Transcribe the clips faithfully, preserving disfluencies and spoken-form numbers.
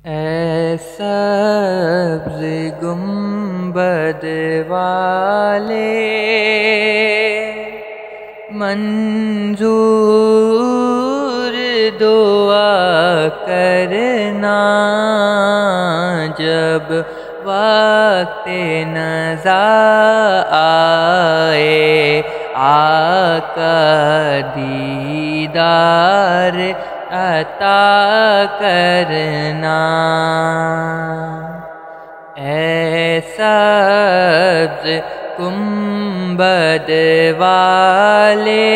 اے سبز گنبد والے منظور دعا کرنا، جب وقت نزا آئے آقا دیدار عطا کرنا۔ اے سبز گنبد والے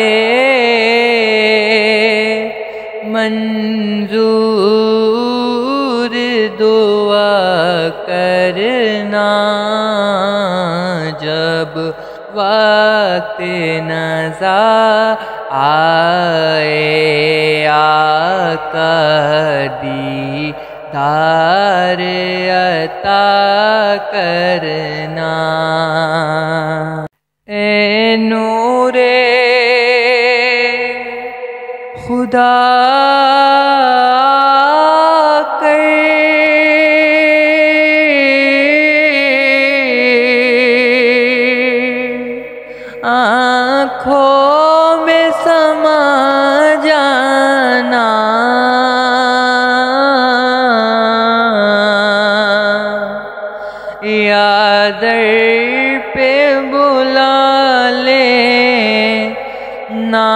منظور دعا کرنا، جب وقت نزا آئے آقا دیدار عطا کرنا۔ اے نور خدا آنکھوں میں سما جانا، یا در پہ بلا لینا،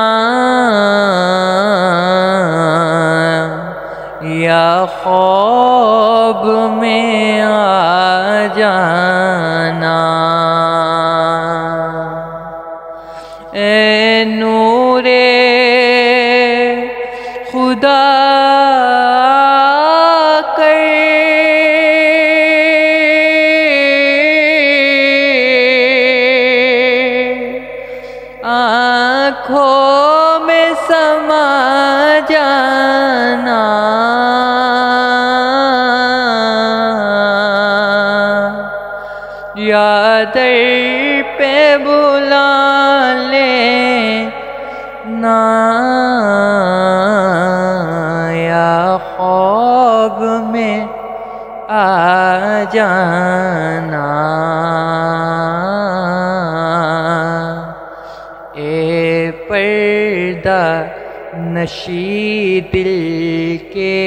یا خواب میں آ جانا۔ اے نور خدا کر آنکھوں میں سما جانا، یا در پہ بلا لینا، یا خواب میں آ جانا۔ اے پردہ نشی دل کے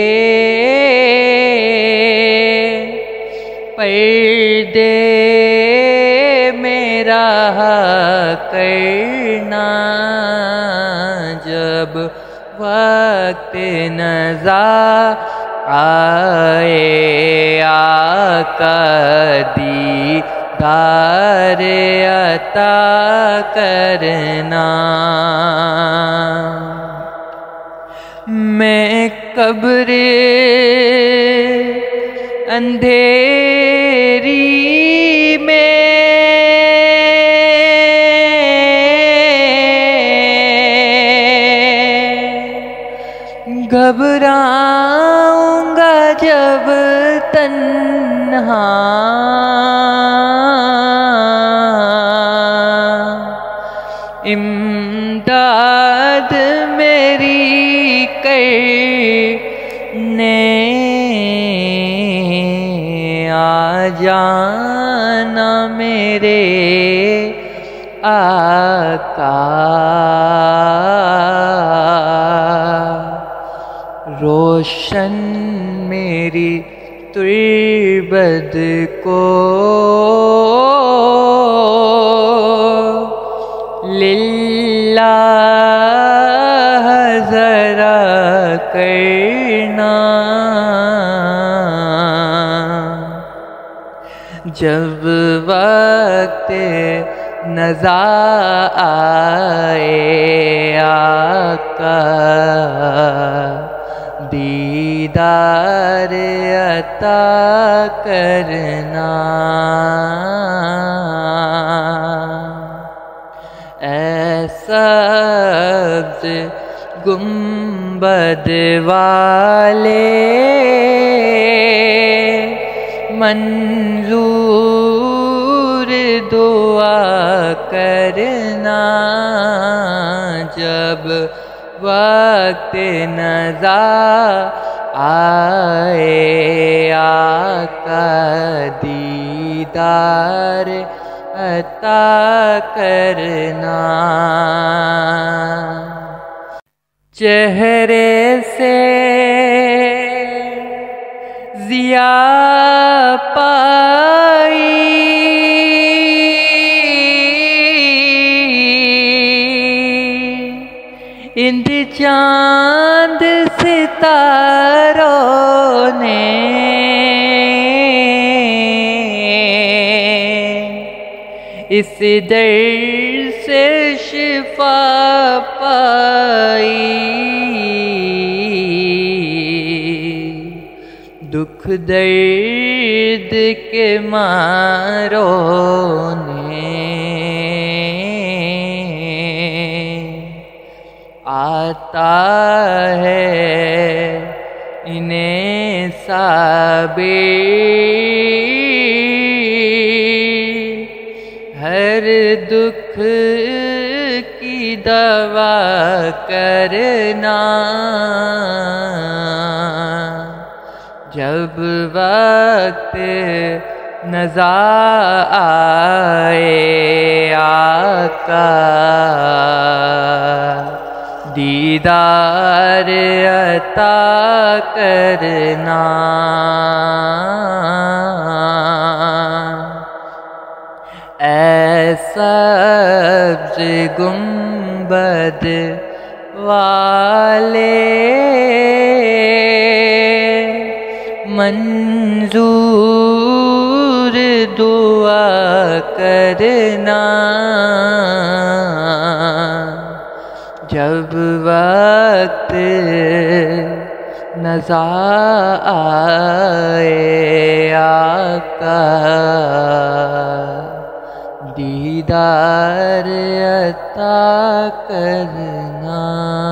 پردے میرا کرنا، جب وقت نزا آئے آقا دیدار عطا کرنا۔ میں قبر اندھیری میں گھبراؤں گا جب تنہا، امداد میری کرنے آ جانا میرے آقا۔ روشن میری تربت کو للہ ذرا کرنا، جب وقت نزا آئے آقا دیدار عطا کرنا۔ اے سبز گنبد والے منظور دعا کرنا، جب وقت نزا آئے آقا دیدار عطا کرنا، چہرے سے ضیا پائی اند چاند ستاروں نے، اس در سے شفا پائی، دکھ درد کے ماروں نے، آتا ہے انہیں صابر ہر دکھ کی دوا کرنا، جب وقت نزا آئے آقا دیدار عطا کرنا، اے سبز گنبد والے منظور دعا کرنا، جب وقت نزا آئے آقا دیدار عطا کرنا۔